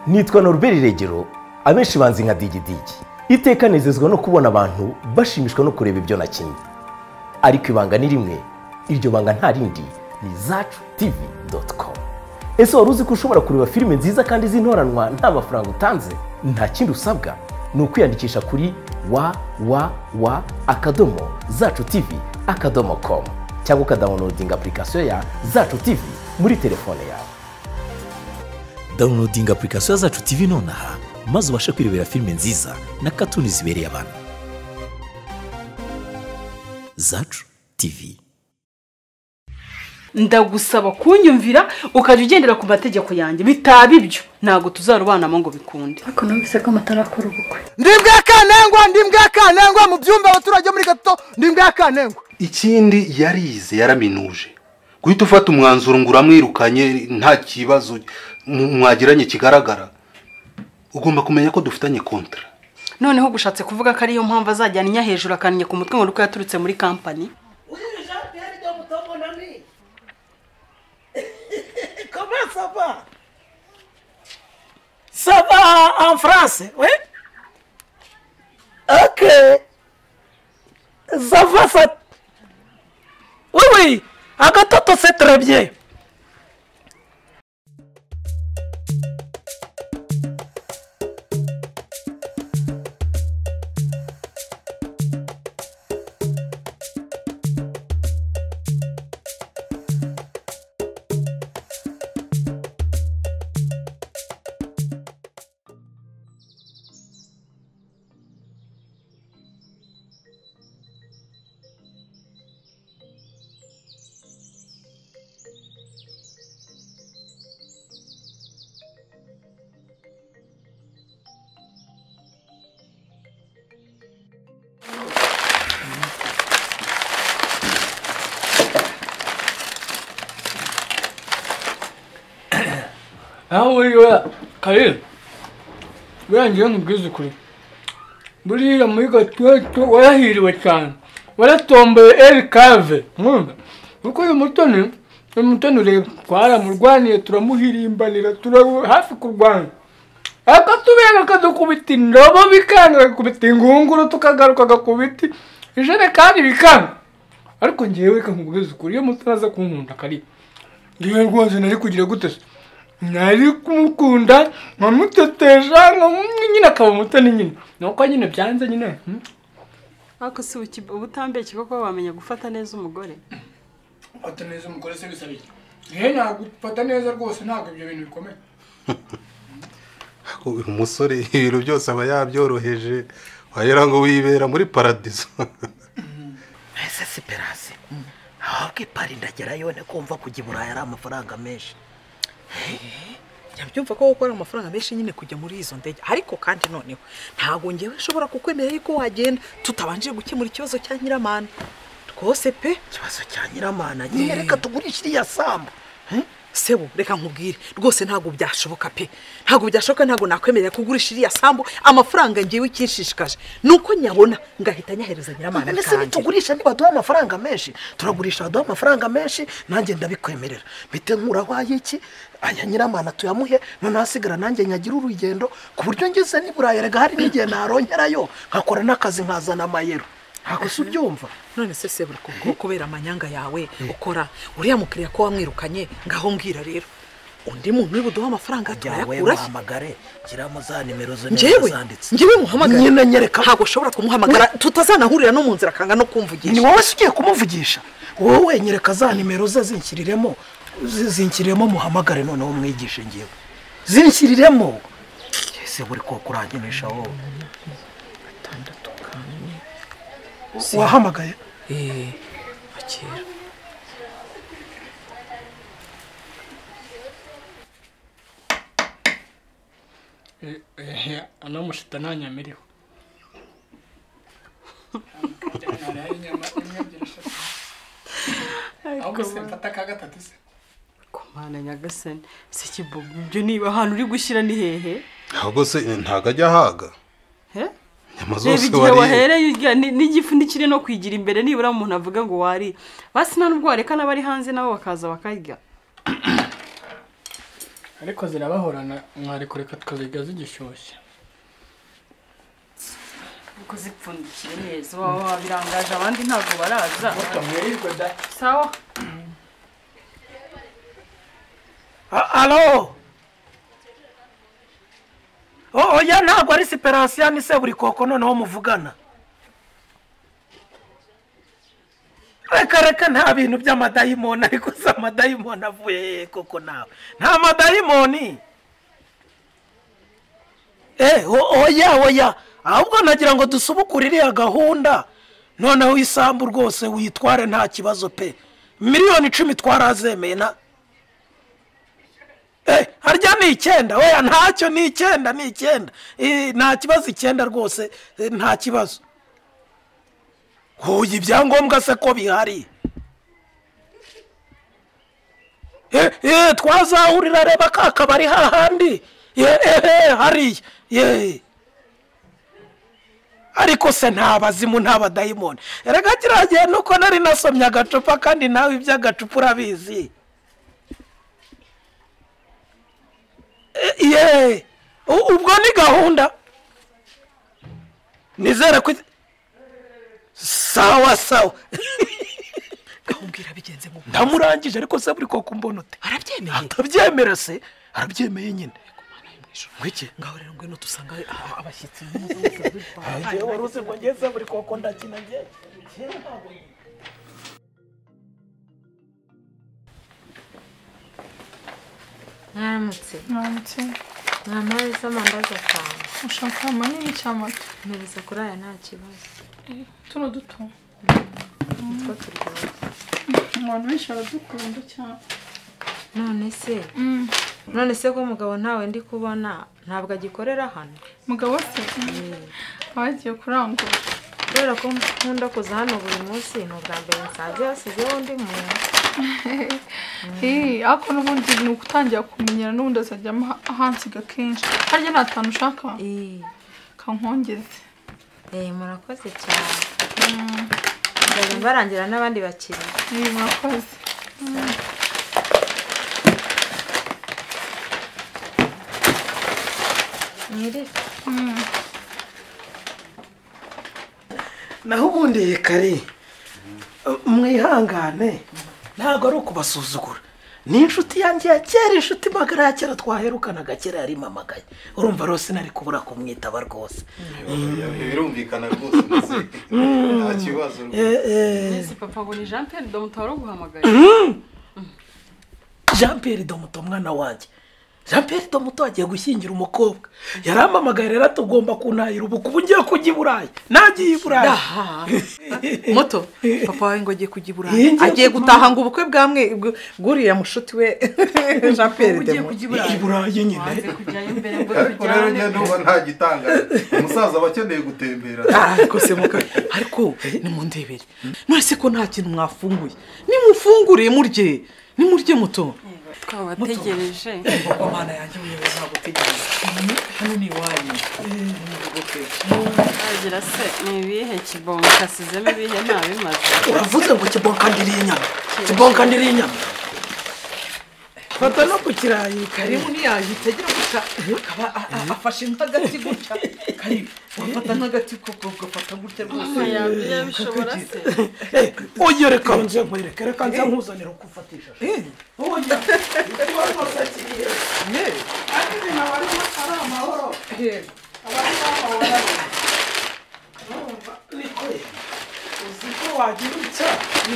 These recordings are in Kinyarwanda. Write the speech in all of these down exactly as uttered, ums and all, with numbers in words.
nitwa Norbert Regero abenshi banzi nka digidigi. Iteka nezezwa no kubona abantu bashimishwa no kureba ibyo nakinnye. Ariko ibanga ni rimwe, iryo banga nta rindi ni zacu tv dot com. Ese wari uzi ko ushobora kureba filime nziza kandi z'intoranwa nta mafaranga utanze? Nta kindi usabwa ni ukwiyandikisha kuri wa wa wa akadomo zacu tv akadomo com cyangwa ukadownloadinga application ya Zacu T V muri telefone yawe. Downloading application ya Zacu T V nonaha maze ubashe kwirebera filime nziza na katuni zibereye abantu. Zacu T V. Ndagusaba kunyumvira ukajya ugendera ku mategeko yanjye, bitaba ibyo ntago tuzarubanamo ngo bikunde. Ariko numvise ko matarakora ubukwe. Ndimbwa kanengwa ndimbwa kanengwa mu byumba abaturage muri gato ndimbwa kanengwa. Ikindi yarize yaraminuje guhita ufata umwanzuro ngo uramwirukanye nta kibazo mwagiranye kigaragara. Ugomba kumenya ko dufitanye kontra. Noneho gushatse kuvuga ko ariyo mpamvu azajyana inya hejuru akaniye ku mutwe ngo ruko yaturutse muri company. Comment ça va? Ça va en France, oui? Ok. Ça va, ça... Oui, oui. Agatoto, c'est très bien. aho uriya kare birangiye nkubwize kuri buriya muri gato warahiriwe cyane waratomboye El Cave mwumva uko uyu mutoni uyu mutoni ureba twaramurwaniye turamuhirimbanira turabu hafi kurwana akatubera kadukubita indobo bikanga kubita ingunguru tukagaruka gakubiti ijene kandi bikanga ariko ngiyewe kankubwize kuri iyo mutaraza kunkunda kari ngiye rwose nari kugira gute nari kumukunda nkamutetesha nyine akaba umutoni nyine nuko nyine byanze nyine. Ako si ubutambeke koko wamenya gufata neza umugore. Gufata neza umugore se bisabye he ntabwo gufata neza rwose ntabwo ibyo bintu bikomeye. Uyu musore ibintu byose aba yabyoroheje wagira ngo wibera muri paradiso. Ese siperase ahubwo ipari ndagerayo ne kumva kujya Buraya ari amafaranga menshi. Yabyumva ko gukora amafaranga menshi nyine kujya muri izo ndege, ariko kandi noneho ntago ngewe nshobora kukwemerera yuko wagenda tutabanje gukemura ikibazo cya Nyiramana. Twose pe ikibazo cya Nyiramana nyine reka tugurisha iriya sambu. Sebo reka nkubwire rwose ntago byashoboka pe ntago byashoboka ntago nakwemerera kugurisha iriya sambu amafaranga ngewe ikishishikaje nuko nyabona ngahita nyahereza Nyiramana kandi. Nese bitugurisha niba duha amafaranga menshi turagurisha duha amafaranga menshi nanjye ndabikwemerera bite nkura waye iki aya Nyiramana tuyamuhe none hasigara nanjye nyagira urugendo ku buryo ngeze ni Buraya rega hari n'igihe narongerayo nkakora n'akazi nkazana amayero. Ako subyumva none se Sebo kubera amanyanga yawe ukora uriya mukiriya ko wamwirukanye ngaho mbwira rero undi muntu uri buduha amafaranga tuyakura hamagare kiramo za nimero zo zanditse ngiwe muhamagara nyine nyereka ntago ushobora kumuhamagara tutazanahurira no mu nzira kanga no kumvugisha. Ni wowe ugiye kumuvugisha wowe nyereka za nimero ze zinkiriremo zinkiriremo muhamagare none wo mwigishe ngiye zinkiriremo ese buri ko kuranginisha wowe gatandatu kane wahamagaye eh akira eh ana mushita nanyamiriho ahubwo se mfata ka gatatu se Komana nyagasani se kibobo ibyo niba ahantu uri gushyira ni hehe ahubwo se ntago ajya haga he Nyamazose wari wahereye n'igifu ndikire no kwigira imbere nibura umuntu avuga ngo wari basi nta nubwo wareka nabari hanze nabo bakaza bakarya. ariko zirabahorana mwari kureka tukazirya zigishyushye uko zipfundikiye neza waba birangaje abandi ntabwo baraza mutamwirirwe da sawa alo oya ntabwo ari siperansiya ni se buri koko noneho muvugana reka reka nta bintu by'amadayimoni ariko se amadayimoni avuye koko nawe nta madayimoni eh oya oya ahubwo nagira ngo dusubukure iriya gahunda noneho isambu rwose witware nta kibazo pe miliyoni icumi twarazemeye na eh harya ni icyenda oya ntacyo ni icyenda ni icyenda nta kibazo icyenda rwose nta kibazo huye ibyangombwa se ko bihari eh eh twazahurira reba kakabari hahandi eh eh hariya ye ariko se nta bazimu nta badayimoni erega kiragiye nuko nari nasomye agacupa kandi nawe iby'agacupa urabizi ye ubwo ni gahunda nizere ko sawa sawa gahubwira bigenze mu ndamurangije ariko se buri koko mbona ute arabyemeye atabyemera se arabyemeye nyine ngwiki ngaho rero ngwino dusanga abashyitsi aje waruze ngo ngeze buri koko ndakina nge mwaramutse Mwaramutse. mwamaye amandazi atanu Ushaka amanini cy'amata? mpereza kuri aya nta kibazo Tuno duto. two turyoshye Abantu benshi baradukunda cyane. none se Mm. none se ko umugabo ntawe ndi kubona ntabwo agikorera hano Mugabo se wagiye kurangura. kubera ko nkunda kuza hano buri munsi ni ubwa mbere nsanze yasizeho undi muntu Eh, ako n'ubundi ni ukutangira kumenyera n'ubundi azajya ahansiga kenshi. Harya nta tantu ushaka? eh Kankongeze. eh murakoze cyane ndajya mbarangira n'abandi bakiriya Eh, murakoze. mwirire naho ubundi kare mwihangane ntabwo ari ukubasuzugura ni inshuti yanjye ya kera inshuti magara ya kera twaherukanaga kera yari mamagaye urumva rwose nari kubura kumwitaba rwose birumvikana rwose nta kibazo ese papa ngo ni Jean Pierre Domuto wari uguhamagaye Jean Pierre Domuto mwana wanjye Jean Pierre Domuto agiye gushyingira umukobwa yarampamagaye rero tugomba kunahira ubu kuba ugiye kujya i Burayi nagiye i Burayi moto papa wawe ngo agiye kujya i Burayi agiye gutaha ngo ubukwe bwamwe bwuriya mushuti we Jean Pierre Domuto i Burayi nyine wanze kujyayo mbere ngo ariko rero tujyane njye ndumva nta gitangaza umusaza aba akeneye gutembera ariko se muka ariko ni mu ndebere none se ko nta kintu mwafunguye nimufungure murye nimurye moto twabategereje Mana yanjye uyoboye nagutegereje hano ni iwanyu agira se ni ibihe kibongo kasizemo ibihe nta bimaze uravuze ngo kibonkandiriye inyama kibonkandiriye inyama fata no ku kirayi karibu ntiyahitagira guca akaba afashe nk'agati gutya karibu wafata nk'agati koko ugafata gutya rwose yabyo bishobora se oye reka nze nkwereke reka nze nkuzanira kufatisha oye ikibazo se kiriye ari ibintu abarimo ari amahoro abarimo amahoro niko uzi ko wagira utya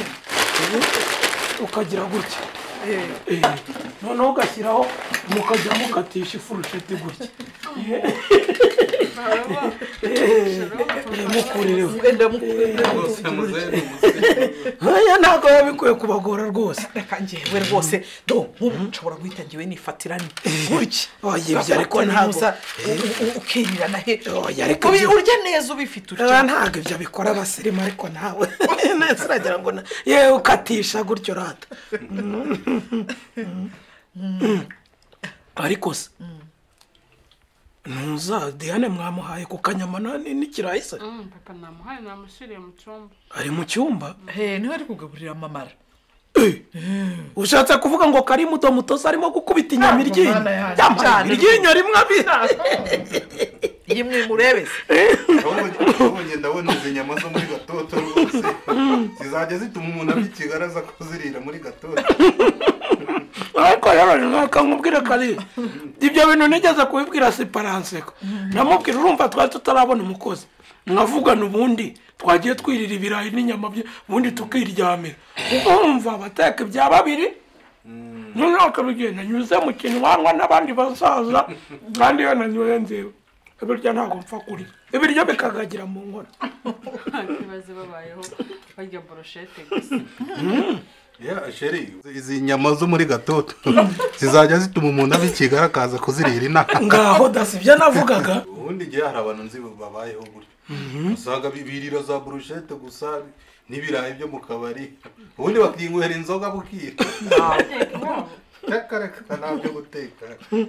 ukagira gutya noneho ugashyiraho mukajya mukatisha ifurusheti gutya mukurireho rwose muzehe ni umuzehe nkaya ntabwo biba bikwiye kubagora rwose reka njyewe rwose do nk'ubu nshobora guhita njyewe nifatirane gutya oye ibyo ariko ntabwo ukirira na he oye ariko ibyo urya neza ubifite utya ntabwo ibyo bikora abasirimu ariko nawe neza uragira ngo yewe ukatisha gutyo rata ariko se ntuza Diane mwamuhaye ku kanyama n'ikirayi se papa namuhaye namushyiriye mu cyumba ari mu cyumba he niwe ari kugaburira amamara ushatse kuvuga ngo Karimu do mutoza arimo gukubita inyama iryinyo Cyane. iryinyo rimwe abiri yimwe murebese Abonye ndabona izi nyama zo muri gatoto rwose zizajya zituma umuntu abikigaraza ko zirira muri gatoto. ariko rero naka nkubwire Kari ibyo bintu nigeze kubibwira Siparance namubwira urumva twari tutarabona umukozi nkavugana ubundi twagiye twirira ibirayi n'inyama ubundi tukiryamira urumva abateka ibya babiri none akarugenda nyuze mu kinwanwa n'abandi basaza kandi yo nanyuye nzewe ibiryo ntabwo mpfa kuri ibiryo bikagagira mu nkono ntakibazo babayeho barya brochette gusa ya sheri izi nyama zo muri gatoto zizajya zituma umuntu abikigara akaza kuzirira inama ngaho dasibye navugaga ubundi gihe hari abantu nzi babayeho gutyo usanga bibirira za brochette gusa n'ibirayi byo mu kabari ubundi bakinywera inzoga bukira reka ntabyo guteka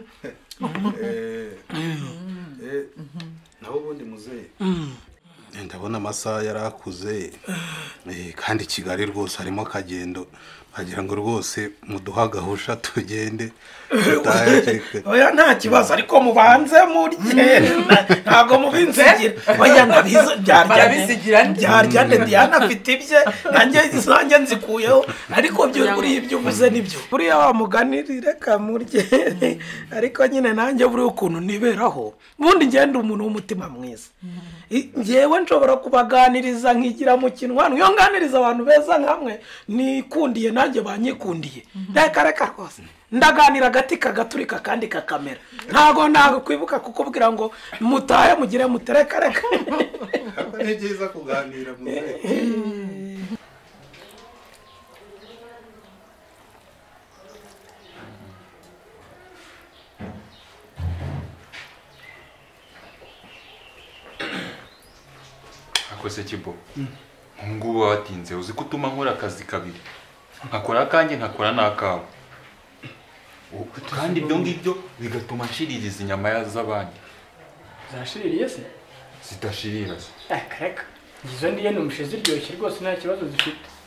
naho ubundi muzehe ndabona amasaha yarakuze kandi Kigali rwose harimo akagendo bagira ngo rwose muduha gahusha tugende oya nta kibazo ariko mubanze murye ntabwo mubinsigira oya nabizo byarya byarya Diana afite ibye nanjye isange nzikuyeho ariko byo buri ibyo uvuze nibyo buriya wamuganirire kamurye ariko nyine nanjye buri ukuntu niberaho bundi ngende umuntu w'umutima mwiza ngewe nshobora kubaganiriza nkigira mu kinwano iyo nganiriza abantu beza nkamwe nikundiye nanjye banyikundiye reka reka rwose ndaganira agati kagaturika kandi kakamera ntago ntago kwibuka kukubwira ngo mutahe mugire mutereka reka ni byiza kuganira muzehe akose kibo ngubu watinze uzi kutuma nkora akazi kabiri nkakora akanjye nkakora n'akawe kandi ibyo ngibyo bigatuma nshiririza inyama z'abandi zashiririye se zidashirira se reka reka ngizo ndiye n'umushe ziryoshye rwose nta kibazo zifite